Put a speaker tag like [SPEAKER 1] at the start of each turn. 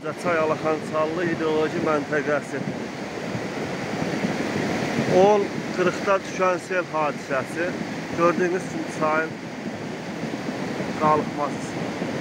[SPEAKER 1] Çay Alaxançallı hidroloji məntəqəsi. 10:40-da düşən sel hadisəsi. Gördüyünüz kimi çayın qalxması.